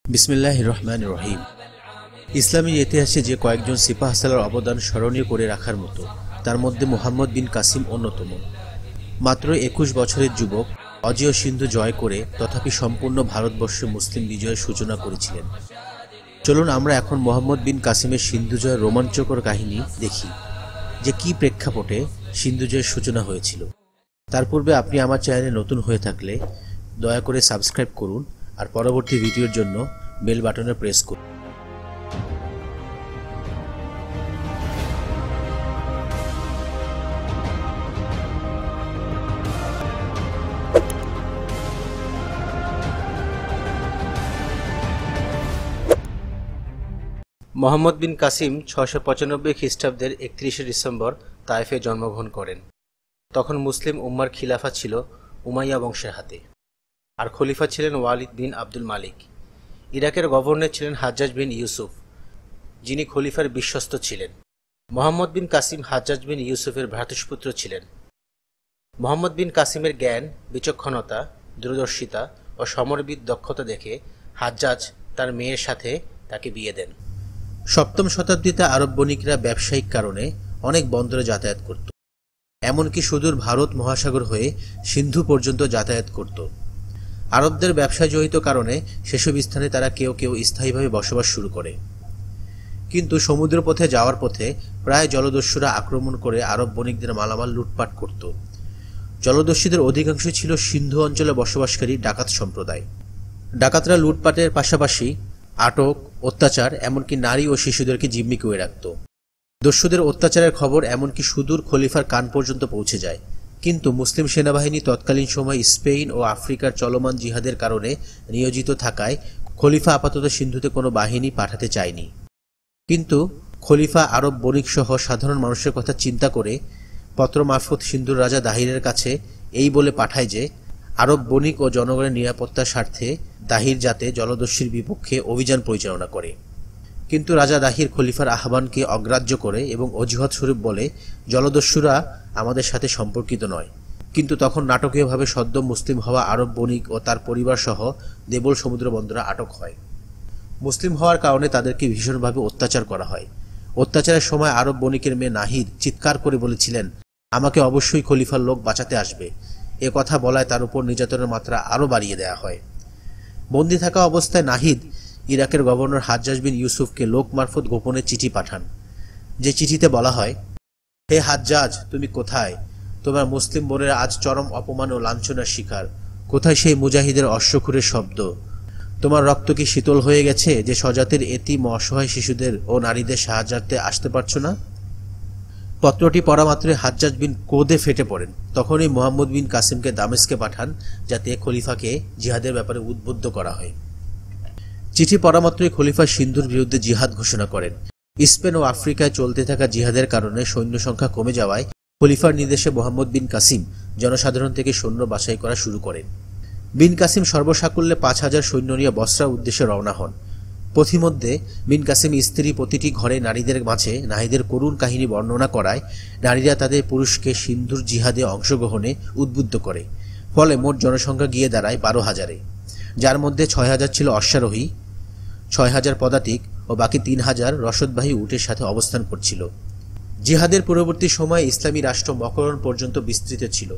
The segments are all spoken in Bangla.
বিসমিল্লাহির রহমানির রহিম। ইসলামী ইতিহাসে যে কয়েকজন সিপাহ সালার অবদান স্মরণীয় করে রাখার মতো, তার মধ্যে মুহাম্মদ বিন কাসিম অন্যতম। মাত্র ২১ বছরের যুবক অজেয় সিন্ধু জয় করে তথাপি সম্পূর্ণ ভারতবর্ষে মুসলিম বিজয়ের সূচনা করেছিলেন। চলুন আমরা এখন মুহাম্মদ বিন কাসিমের সিন্ধু জয়ের রোমাঞ্চকর কাহিনী দেখি, যে কি প্রেক্ষাপটে সিন্ধু জয়ের সূচনা হয়েছিল। তার পূর্বে আপনি আমার চ্যানেলে নতুন হয়ে থাকলে দয়া করে সাবস্ক্রাইব করুন আর পরবর্তী ভিডিওর জন্য বেল বাটনে প্রেস করুন। মুহাম্মদ বিন কাসিম ৬৯৫ খ্রিস্টাব্দের ৩১ ডিসেম্বর তায়েফে জন্মগ্রহণ করেন। তখন মুসলিম উম্মার খিলাফা ছিল উমাইয়া বংশের হাতে, আর খলিফা ছিলেন ওয়ালিদ বিন আব্দুল মালিক। ইরাকের গভর্নর ছিলেন হাজ্জাজ বিন ইউসুফ, যিনি খলিফার বিশ্বস্ত ছিলেন। মুহাম্মদ বিন কাসিম হাজ্জাজ বিন ইউসুফের ভ্রাতুষ্পুত্র ছিলেন। মুহাম্মদ বিন কাসিমের জ্ঞান, বিচক্ষণতা, দূরদর্শিতা ও সমরবিদ দক্ষতা দেখে হাজ্জাজ তার মেয়ের সাথে তাকে বিয়ে দেন। সপ্তম শতাব্দীতে আরব বণিকরা ব্যবসায়িক কারণে অনেক বন্দরে যাতায়াত করত, এমনকি সুদূর ভারত মহাসাগর হয়ে সিন্ধু পর্যন্ত যাতায়াত করত। আরবদের ব্যবসায় জড়িত কারণে সেসব স্থানে তারা কেউ কেউ স্থায়ীভাবে বসবাস শুরু করে। কিন্তু সমুদ্রপথে যাওয়ার পথে প্রায় জলদস্যুরা আক্রমণ করে আরব বণিকদের মালামাল লুটপাট করত। জলদস্যুদের অধিকাংশ ছিল সিন্ধু অঞ্চলে বসবাসকারী ডাকাত সম্প্রদায়। ডাকাতরা লুটপাটের পাশাপাশি আটক, অত্যাচার, এমনকি নারী ও শিশুদেরকে জিম্মি করে রাখত। দস্যুদের অত্যাচারের খবর এমনকি সুদূর খলিফার কান পর্যন্ত পৌঁছে যায়। কিন্তু মুসলিম সেনাবাহিনী তৎকালীন সময় স্পেন ও আফ্রিকার চলমান জিহাদের কারণে নিয়োজিত থাকায় খলিফা আপাতত সিন্ধুতে কোনো বাহিনী পাঠাতে চায়নি। কিন্তু খলিফা আরব বণিক সহ সাধারণ মানুষের কথা চিন্তা করে পত্র মারফত সিন্ধুর রাজা দাহিরের কাছে এই বলে পাঠায় যে আরব বণিক ও জনগণের নিরাপত্তার স্বার্থে দাহির যাতে জলদস্যুর বিপক্ষে অভিযান পরিচালনা করে। কিন্তু রাজা দাহির খলিফার আহ্বানকে অগ্রাহ্য করে এবং অজুহাত স্বরূপ বলে, জলদস্যুরা আমাদের সাথে সম্পর্কিত নয়। কিন্তু তখন নাটকীয়ভাবে সদ্য মুসলিম হওয়া আরব বণিক ও তার পরিবার সহ দেবল সমুদ্র বন্দরে আটক হয়। মুসলিম হওয়ার কারণে তাদেরকে ভীষণভাবে অত্যাচার করা হয়। অত্যাচারের সময় আরব বণিকের মেয়ে নাহিদ চিৎকার করে বলেছিলেন, আমাকে অবশ্যই খলিফার লোক বাঁচাতে আসবে। এ কথা বলায় তার উপর নির্যাতনের মাত্রা আরও বাড়িয়ে দেওয়া হয়। বন্দী থাকা অবস্থায় নাহিদ ইরাকের গভর্নর হাজ্জাজ বিন ইউসুফকে লোক মারফত গোপনে চিঠি পাঠান, যে চিঠিতে বলা হয়, হে হাজ্জাজ, তুমি কোথায়? তোমার মুসলিম বোনেরা আজ চরম অপমান ও লাঞ্ছনার শিকার। কোথায় সেই মুজাহিদের অশ্বক্ষুরের শব্দ? তোমার রক্ত কি শীতল হয়ে গেছে যে স্বজাতির এতিম ও অসহায় শিশুদের ও নারীদের সাহায্যার্থে আসতে পারছো না? পত্রটি পড়া মাত্রই হাজ্জাজ বিন ক্রোধে ফেটে পড়েন। তখনই মুহাম্মদ বিন কাসিমকে দামেস্কে পাঠান, যাতে খলিফাকে জিহাদের ব্যাপারে উদ্বুদ্ধ করা হয়। চিঠি পড়া মাত্রই খলিফা সিন্ধুর বিরুদ্ধে জিহাদ ঘোষণা করেন। স্পেন ও আফ্রিকায় চলতে থাকা জিহাদের কারণে সৈন্য সংখ্যা কমে যাওয়ায় খলিফার নির্দেশে মুহাম্মদ বিন কাসিম জনসাধারণ থেকে সৈন্য বাছাই করা শুরু করেন। বিন কাসিম সর্বসাকুল্যে ৫,০০০ সৈন্য নিয়ে বসরার উদ্দেশ্যে রওনা হন। পথিমধ্যে বিন কাসিম স্ত্রী প্রতিটি ঘরে নারীদের মাঝে নাহিদের করুণ কাহিনী বর্ণনা করায় নারীরা তাদের পুরুষকে সিন্ধুর জিহাদে অংশগ্রহণে উদ্বুদ্ধ করে। ফলে মোট জনসংখ্যা গিয়ে দাঁড়ায় ১২,০০০-এ, যার মধ্যে ৬,০০০ ছিল অশ্বারোহী, ৬,০০০ পদাতিক ও বাকি ৩,০০০ রসদবাহী উটের সাথে অবস্থান করছিল। জিহাদের পূর্ববর্তী সময়ে ইসলামী রাষ্ট্র মকরণ পর্যন্ত বিস্তৃত ছিল।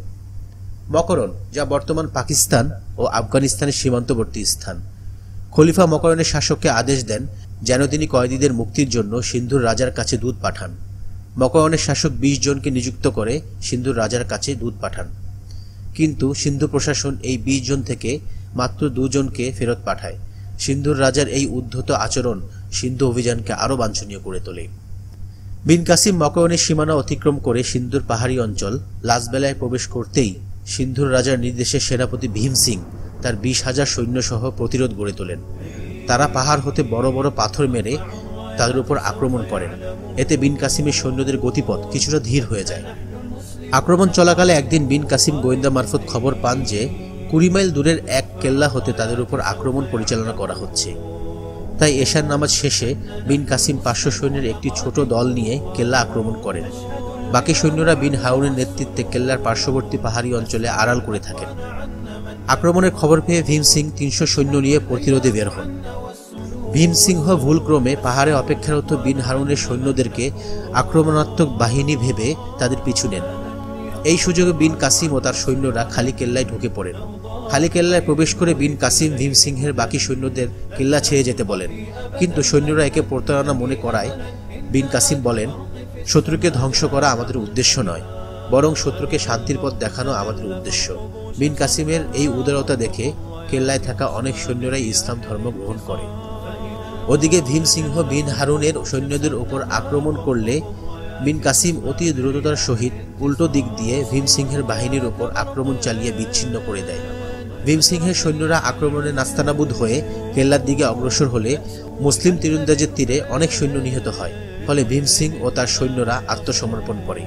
মকরণ, যা বর্তমান পাকিস্তান ও আফগানিস্তানের সীমান্তবর্তী স্থান। খলিফা মকরণের শাসককে আদেশ দেন যেন তিনি কয়েদিদের মুক্তির জন্য সিন্ধুর রাজার কাছে দূত পাঠান। মকরণের শাসক ২০ জনকে নিযুক্ত করে সিন্ধুর রাজার কাছে দূত পাঠান। কিন্তু সিন্ধু প্রশাসন এই ২০ জন থেকে মাত্র ২ জনকে ফেরত পাঠায়। সিন্ধুর রাজার এই উদ্ধত আচরণ সিন্ধু অভিযানকে আরও বাঞ্ছনীয় করে তোলে। বিন কাসিম মকরণের সীমানা অতিক্রম করে সিন্ধুর পাহাড়ি অঞ্চল লাসবেলায় প্রবেশ করতেই সিন্ধুর রাজার নির্দেশে সেনাপতি ভীম সিং তার ২০,০০০ সৈন্যসহ প্রতিরোধ গড়ে তোলেন। তারা পাহাড় হতে বড় বড় পাথর মেরে তাদের উপর আক্রমণ করেন। এতে বিন কাসিমের সৈন্যদের গতিপথ কিছুটা ধীর হয়ে যায়। আক্রমণ চলাকালে একদিন বিন কাসিম গোয়েন্দা মারফত খবর পান যে ২০ মাইল দূরের এক কেল্লা হতে তাদের উপর আক্রমণ পরিচালনা করা হচ্ছে। তাই এশার নামাজ শেষে বিন কাসিম ৫০০ সৈন্যের একটি ছোট দল নিয়ে কেল্লা আক্রমণ করেন। বাকি সৈন্যরা বিন হাউনের নেতৃত্বে কেল্লার পার্শ্ববর্তী পাহাড়ি অঞ্চলে আড়াল করে থাকেন। আক্রমণের খবর পেয়ে ভীম সিং ৩০০ সৈন্য নিয়ে প্রতিরোধে বের হন। ভীম সিংহ ভুলক্রমে পাহাড়ে অপেক্ষারত বিন হারুনের সৈন্যদেরকে আক্রমণাত্মক বাহিনী ভেবে তাদের পিছু নেন। এই সুযোগে বিন কাসিম ও তার সৈন্যরা খালি কেল্লায় ঢুকে পড়েন। খালি কেল্লায় প্রবেশ করে বিন কাসিম ভীম সিংহের বাকি সৈন্যদের কেল্লা ছেড়ে যেতে বলেন, কিন্তু সৈন্যরা একে প্রতারণা মনে করায় বিন কাসিম বলেন, শত্রুকে ধ্বংস করা আমাদের উদ্দেশ্য নয়, বরং শত্রুকে শান্তির পথ দেখানো আমাদের উদ্দেশ্য। বিন কাসিমের এই উদারতা দেখে কেল্লায় থাকা অনেক সৈন্যরাই ইসলাম ধর্ম গ্রহণ করে। ওদিকে ভীম সিংহ বিন হারুনের সৈন্যদের উপর আক্রমণ করলে বিন কাসিম অতি দ্রুততার সহিত উল্টো দিক দিয়ে ভীম সিংহের বাহিনীর উপর আক্রমণ চালিয়ে বিচ্ছিন্ন করে দেয়। ভীম সিংহের সৈন্যরা আক্রমণে নাস্তানাবুদ হয়ে কেল্লার দিকে অগ্রসর হলে মুসলিম তীরন্দাজের তীরে অনেক সৈন্য নিহত হয়। ফলে ভীম সিং ও তার সৈন্যরা আত্মসমর্পণ করে।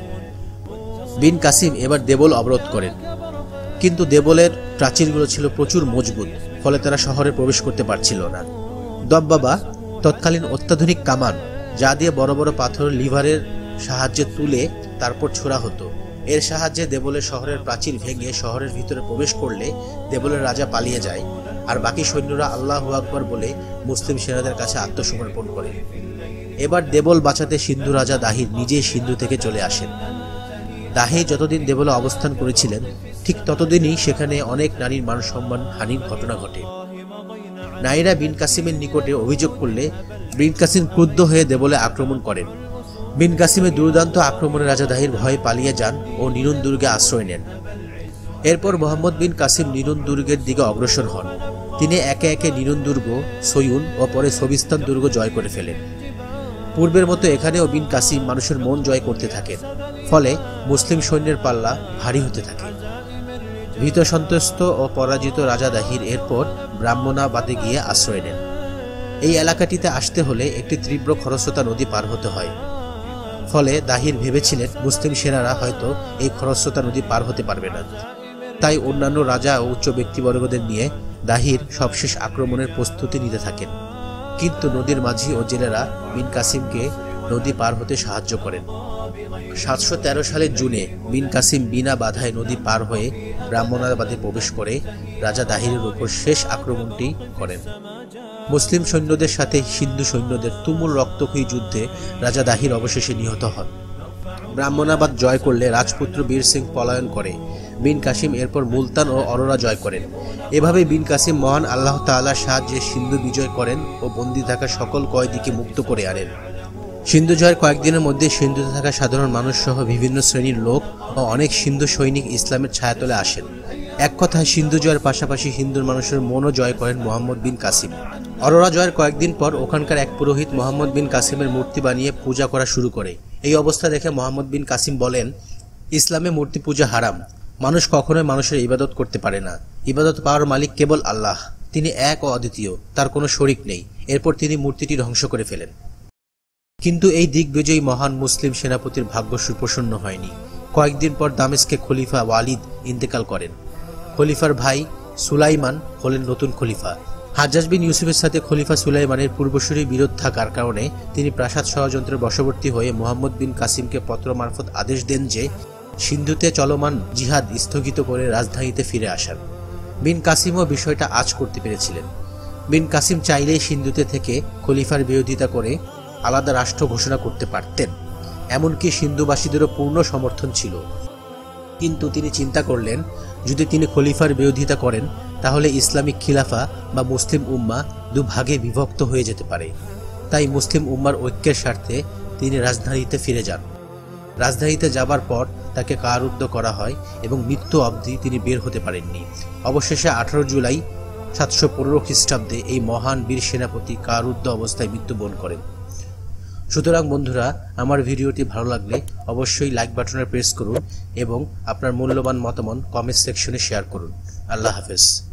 বিন কাসিম এবার দেবল অবরোধ করেন, কিন্তু দেবলের প্রাচীরগুলো ছিল প্রচুর মজবুত, ফলে তারা শহরে প্রবেশ করতে পারছিল না। দববাবা তৎকালীন অত্যাধুনিক কামান, যা দিয়ে বড় বড় পাথর লিভারের সাহায্যে তুলে তারপর ছোড়া হতো। এর সাহায্যে দেবলের শহরের প্রাচীর ভেঙে শহরের ভিতরে প্রবেশ করলে দেবলের রাজা পালিয়ে যায়, আর বাকি সৈন্যরা আল্লাহু আকবার বলে মুসলিম সেনাদের কাছে আত্মসমর্পণ করে। এবার দেবল বাঁচাতে সিন্ধু রাজা দাহির নিজেই সিন্ধু থেকে চলে আসেন। দাহি যতদিন দেবলে অবস্থান করেছিলেন, ঠিক ততদিনই সেখানে অনেক নারীর মান সম্মান হানির ঘটনা ঘটে। নারীরা বিন কাসিমের নিকটে অভিযোগ করলে বিন কাসিম ক্রুদ্ধ হয়ে দেবলে আক্রমণ করেন। বিন কাসিমের দুর্দান্ত আক্রমণে রাজা দাহির ভয়ে পালিয়ে যান ও নিরুন দুর্গে আশ্রয় নেন। এরপর মোহাম্মদ বিন কাসিম নিরুন দুর্গের দিকে অগ্রসর হন। তিনি একে একে নিরুন দুর্গ, সয়ুন ও পরে সবিস্তান দুর্গ জয় করে ফেলেন। পূর্বের মতো এখানেও বিন কাসিম মানুষের মন জয় করতে থাকেন, ফলে মুসলিম সৈন্যের পাল্লা ভারী হতে থাকে। ভীত সন্ত্রস্ত ও পরাজিত রাজা দাহির এরপর ব্রাহ্মণাবাদে গিয়ে আশ্রয় নেন। এই এলাকাটিতে আসতে হলে একটি তীব্র খরস্রোতা নদী পার হতে হয়। ফলে দাহির ভেবেছিলেন মুসলিম সেনারা হয়তো এই খরস্রোতা নদী পার হতে পারবে না। তাই অন্যান্য রাজা ও উচ্চ ব্যক্তিবর্গদের নিয়ে দাহির সবশেষ আক্রমণের প্রস্তুতি নিতে থাকেন। কিন্তু নদীর মাঝি ও জেলেরা বিন কাসিমকে নদী পার হতে সাহায্য করেন। 713 সালের জুনে বিন কাসিম বিনা বাধায় নদী পার হয়ে ব্রাহ্মণাবাদে প্রবেশ করে রাজা দাহিরের উপর শেষ আক্রমণটি করেন। মুসলিম সৈন্যদের সাথে সিন্ধু সৈন্যদের তুমুল রক্তক্ষয়ী যুদ্ধে রাজা দাহির অবশেষে নিহত হন। ব্রাহ্মণাবাদ জয় করলে রাজপুত্র বীর সিং পলায়ন করে। বিন কাসিম এরপর মুলতান ও অরোরা জয় করেন। এভাবে বিন কাসিম মহান আল্লাহ তাআলার সাহায্যে সিন্ধু বিজয় করেন ও বন্দী থাকা সকল কয়েদিকে মুক্ত করে আনেন। সিন্ধু জয়ের কয়েকদিনের মধ্যে সিন্ধুতে থাকা সাধারণ মানুষ সহ বিভিন্ন শ্রেণীর লোক ও অনেক সিন্ধু সৈনিক ইসলামের ছায়াতলে আসেন। এক কথায় সিন্ধু জয়ের পাশাপাশি হিন্দুর মানুষের মনও জয় করেন মোহাম্মদ বিন কাসিম। অরোরা জয়ের কয়েকদিন পর ওখানকার এক পুরোহিত মোহাম্মদ বিন কাসিমের মূর্তি বানিয়ে পূজা করা শুরু করে। এই অবস্থা দেখে মোহাম্মদ বিন কাসিম বলেন, ইসলামে মূর্তি পূজা হারাম। মানুষ কখনোই মানুষের ইবাদত করতে পারে না। ইবাদত পাওয়ার মালিক কেবল আল্লাহ, তিনি এক ও অদ্বিতীয়, তার কোনো শরিক নেই। এরপর তিনি মূর্তিটি ধ্বংস করে ফেলেন। কিন্তু এই দিগ্বিজয়ী মহান মুসলিম সেনাপতির ভাগ্য সুপ্রসন্ন হয়নি। কয়েকদিন পর দামেস্কে খলিফা ওয়ালিদ ইন্তেকাল করেন। খলিফার ভাই সুলাইমান হলেন নতুন খলিফা। হাজ্জাজ বিন ইউসুফের সাথে খলিফা সুলাইমানের পূর্বসূরি বিরোধ থাকার কারণে তিনি প্রাসাদ ষড়যন্ত্রের বশবর্তী হয়ে মোহাম্মদ বিন কাসিমকে পত্র মারফত আদেশ দেন যে সিন্ধুতে চলমান জিহাদ স্থগিত করে রাজধানীতে ফিরে আসার। বিন কাসিমও বিষয়টা আঁচ করতে পেরেছিলেন। বিন কাসিম চাইলেই সিন্ধুতে থেকে খলিফার বিরোধিতা করে আলাদা রাষ্ট্র ঘোষণা করতে পারতেন, এমনকি সিন্ধুবাসীদেরও পূর্ণ সমর্থন ছিল। কিন্তু তিনি চিন্তা করলেন, যদি তিনি খলিফার বিরোধিতা করেন তাহলে ইসলামিক খিলাফা বা মুসলিম উম্মা দুভাগে বিভক্ত হয়ে যেতে পারে। তাই মুসলিম উম্মার ঐক্যের স্বার্থে তিনি রাজধানীতে ফিরে যান। রাজধানীতে যাবার পর তাকে কারারুদ্ধ করা হয় এবং মৃত্যু অবধি তিনি বের হতে পারেননি। অবশেষে 18 জুলাই 715 খ্রিস্টাব্দে এই মহান বীর সেনাপতি কারারুদ্ধ অবস্থায় মৃত্যুবরণ করেন। সুতরাং বন্ধুরা, আমার ভিডিওটি ভালো লাগলে অবশ্যই লাইক বাটনে প্রেস করুন এবং আপনার মূল্যবান মতামত কমেন্ট সেকশনে শেয়ার করুন। আল্লাহ হাফেজ।